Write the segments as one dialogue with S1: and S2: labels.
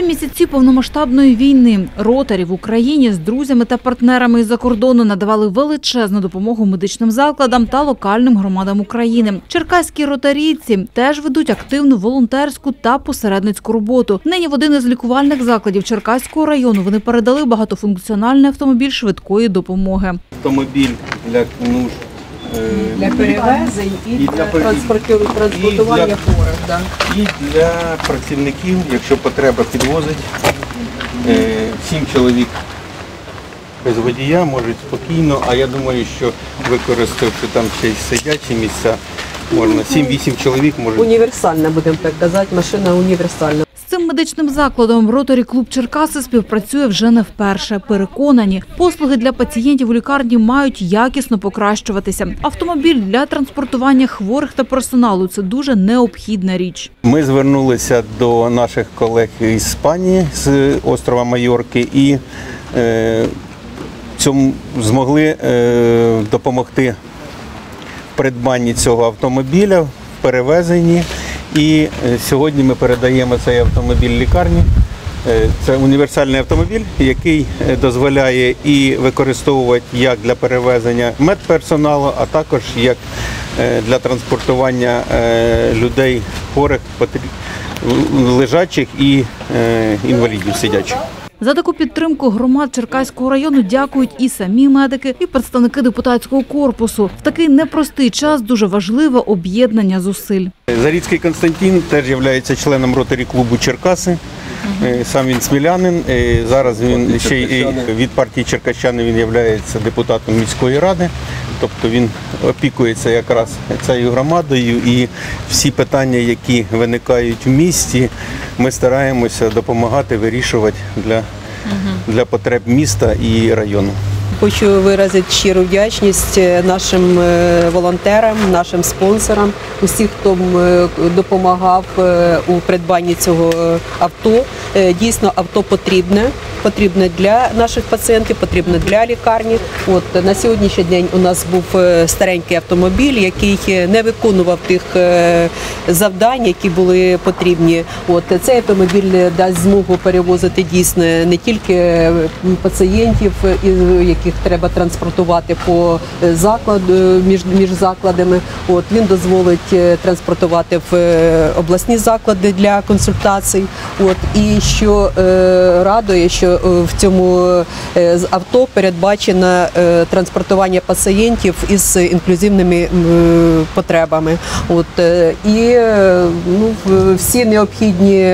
S1: місяці повномасштабної війни Ротарі в Україні з друзями та партнерами із-за кордону надавали величезну допомогу медичним закладам та локальним громадам України. Черкаські ротарійці теж ведуть активну волонтерську та посередницьку роботу. Нині в один із лікувальних закладів Черкаського району вони передали багатофункціональний автомобіль швидкої допомоги.
S2: Автомобіль для нужд.
S3: Для перевезень і для транспортування хворих.
S2: І для працівників, якщо потреба підвозить, 7 чоловік без водія можуть спокійно, а я думаю, що використавши там ще й сидячі місця, можна 7-8 чоловік можуть.
S3: Універсальна, будемо так казати, машина універсальна.
S1: З цим медичним закладом Ротарі Клуб Черкаси співпрацює вже не вперше. Переконані, послуги для пацієнтів у лікарні мають якісно покращуватися. Автомобіль для транспортування хворих та персоналу – це дуже необхідна річ.
S2: Ми звернулися до наших колег із Іспанії, з острова Майорки, і змогли допомогти в придбанні цього автомобіля, в перевезенні. І сьогодні ми передаємо цей автомобіль лікарні. Це універсальний автомобіль, який дозволяє і використовувати як для перевезення медперсоналу, а також як для транспортування людей хворих, лежачих і інвалідів сидячих.
S1: За таку підтримку громад Черкаського району дякують і самі медики, і представники депутатського корпусу. В такий непростий час дуже важливе об'єднання зусиль.
S2: Заріцький Константин теж є членом Ротарі клубу Черкаси. Сам він смілянин. Зараз він ще й від партії Черкащани він є депутатом міської ради. Тобто він опікується якраз цією громадою, і всі питання, які виникають в місті, ми стараємося допомагати вирішувати для потреб міста і району.
S3: Хочу виразити щиру вдячність нашим волонтерам, нашим спонсорам, усіх, хто допомагав у придбанні цього авто. Дійсно, авто потрібне для наших пацієнтів, потрібне для лікарні. На сьогоднішній день у нас був старенький автомобіль, який не виконував тих завдань, які були потрібні. Цей автомобіль дасть змогу перевозити дійсно не тільки пацієнтів, яких треба транспортувати по закладу, між закладами. Він дозволить транспортувати в обласні заклади для консультацій. І що радує, що в цьому авто передбачено транспортування пацієнтів із інклюзивними потребами. І всі необхідні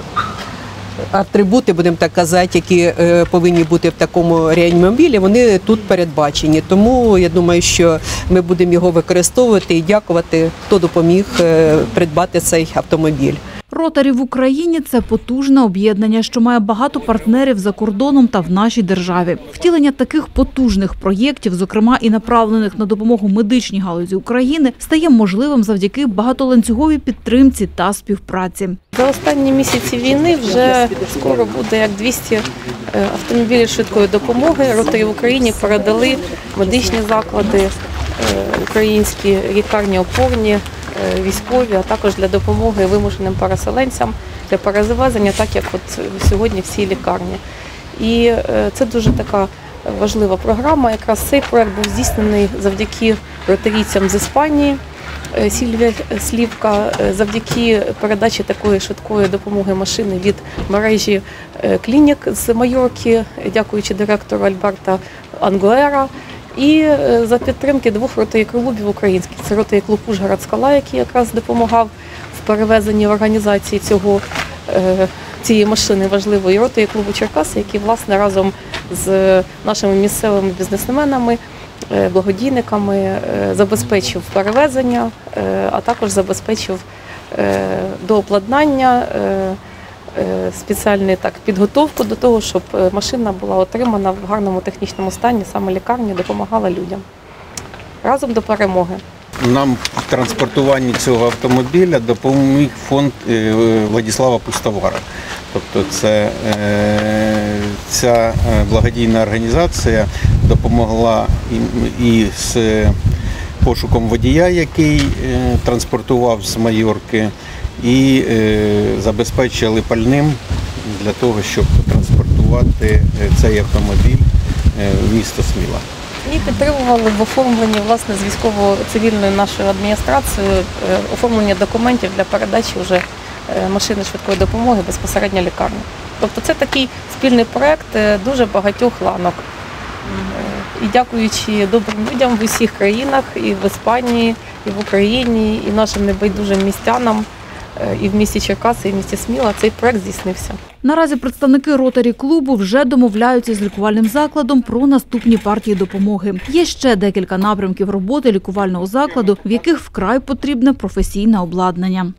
S3: атрибути, будемо так казати, які повинні бути в такому реанімобілі, вони тут передбачені. Тому я думаю, що ми будемо його використовувати і дякувати, хто допоміг придбати цей автомобіль.
S1: Ротарі в Україні – це потужне об'єднання, що має багато партнерів за кордоном та в нашій державі. Втілення таких потужних проєктів, зокрема і направлених на допомогу медичній галузі України, стає можливим завдяки багатоланцюговій підтримці та співпраці.
S4: За останні місяці війни вже скоро буде як 200 автомобілів швидкої допомоги. Ротарі в Україні передали медичні заклади, українські лікарні опорні, військові, а також для допомоги вимушеним переселенцям, для перевезення, так як сьогодні всі лікарні. І це дуже така важлива програма. Якраз цей проект був здійснений завдяки ротарійцям з Іспанії, Сільвія Слівка, завдяки передачі такої швидкої допомоги машини від мережі клінік з Майорки, дякуючи директору Альберто Ангуера. І за підтримки 2 ротарі клубів українських. Це ротарі клуб Ужгород-Скала, який якраз допомагав в перевезенні в організації цієї машини важливої, ротарі клубу Черкаси, який, власне, разом з нашими місцевими бізнесменами, благодійниками забезпечив перевезення, а також забезпечив дообладнання, спеціальну підготовку до того, щоб машина була отримана в гарному технічному стані, саме лікарні допомагала людям. Разом до перемоги.
S2: Нам в транспортуванні цього автомобіля допоміг фонд Владислава Пустовара. Тобто ця благодійна організація допомогла і з пошуком водія, який транспортував з Майорки, і забезпечили пальним для того, щоб транспортувати цей автомобіль в місто Сміла.
S4: І підтримували в оформленні власне з військово-цивільною нашою адміністрацією оформлення документів для передачі вже машини швидкої допомоги безпосередньо лікарні. Тобто це такий спільний проект дуже багатьох ланок. І дякуючи добрим людям в усіх країнах, і в Іспанії, і в Україні, і нашим небайдужим містянам, і в місті Черкаси, і в місті Сміла цей проект здійснився.
S1: Наразі представники ротарі-клубу вже домовляються з лікувальним закладом про наступні партії допомоги. Є ще декілька напрямків роботи лікувального закладу, в яких вкрай потрібне професійне обладнання.